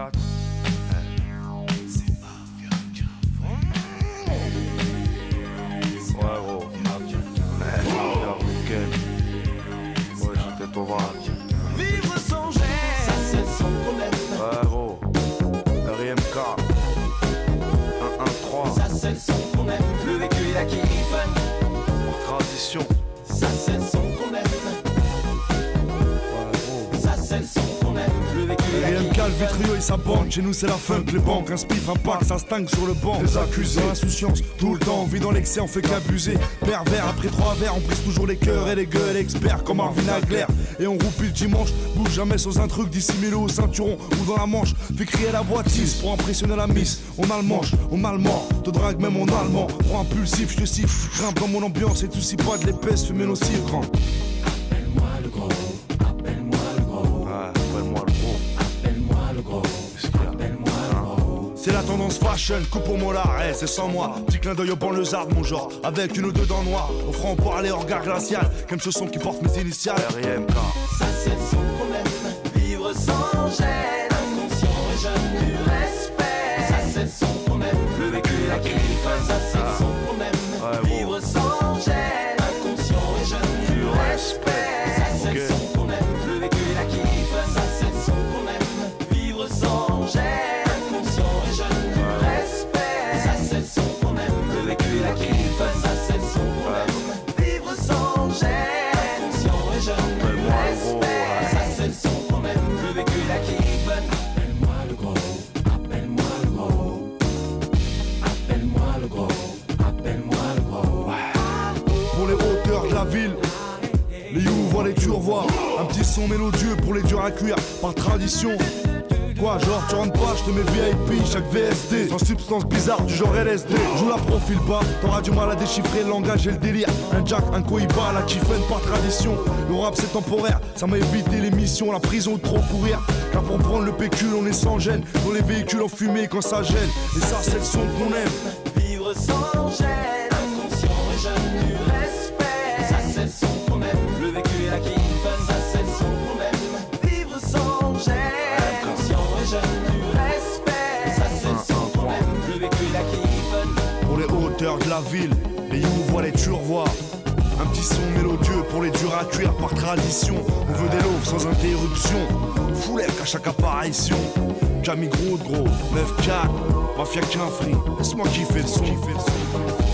4. Ouais gros, moi j'étais au vent. Vivre sans gêne, ça c'est son problème. Ouais gros, RIMK 113. Ça c'est son problème. Le vécu il a kiffé. Par tradition. Ça c'est son problème. Ouais gros. Ça c'est son problème. Le vécu il a kiffé. RIMK, le vitriol et sa bande, chez nous c'est la funk, les banques, un spiff, un pack, ça stingue sur le banc. Les accusés, insouciance, tout le temps, on vit dans l'excès, on fait qu'abuser. Pervers, après 3 verres, on brise toujours les cœurs et les gueules, experts comme Marvin Hagler. Et on roupille le dimanche, bouge jamais sans un truc dissimulé au ceinturon ou dans la manche. Fait crier la boîtisse pour impressionner la miss. On a le manche, on a le mort, te drague même en allemand. Prends impulsif, je te siffle, grimpe dans mon ambiance et tout si pas de l'épaisse, fumer nocif, grand. Appelle-moi le gros, appelle-moi le gros. Ouais, appelle-moi le gros. Appelle-moi le gros, appelle-moi le gros. C'est la tendance fashion, coupe au molar, c'est sans moi. Petit clin d'œil au banlieusard de mon genre, avec une ou deux dents noires. Au franc parler, au regard glacial, comme ce son qui porte mes initiales. RIMK. Ça c'est son problème. Vivre sans gêne, inconscient et jeune du respect. Ça c'est son problème. Le vécu il a kiffé. Ça c'est son problème. Ouais, bon. Vivre sans gêne, inconscient et jeune du respect. Ça c'est Ok. son problème. Le vécu il a kiffé. Ça c'est son problème. Vivre sans gêne, inconscient et jeune du respect. Ça c'est son problème. Le vécu il a kiffé. Ça c'est son problème. Vivre sans gêne, inconscient et jeune du Appelle-moi le gros, respect. Ça c'est son problème. Le vécu il a kiffé. Appelle-moi le gros, appelle-moi le gros. Appelle-moi le gros, appelle-moi le gros. Pour les hauteurs de la ville, les you voient les turvois. Un petit son mélodieux pour les durs à cuire, par tradition. Quoi, genre tu rentres pas, je te mets VIP, chaque VSD sans substance bizarre du genre LSD. Joue la profil bas, t'auras du mal à déchiffrer le langage et le délire. Un jack, un cohiba, la kiffen par tradition. Le rap c'est temporaire, ça m'a évité l'émission, la prison ou trop courir. Car pour prendre le pécule on est sans gêne, dans les véhicules en fumée quand ça gêne. Et ça c'est le son qu'on aime. Vivre sans gêne, inconscient et jeune du respect. Ça c'est son problème. Le vécu il a kiffé. Ça c'est son problème. Vivre sans gêne, inconscient et jeune du respect. Ça c'est son problème. Le vécu il a kiffé. Pour les hauteurs de la ville, les you voient les turvois. Un petit son mélodieux pour les durs à cuire par tradition. On veut des loaves sans interruption. Foulère qu'à chaque apparition. Camille gros de gros, 9-4, mafia qu'un free. Laisse-moi kiffer le son.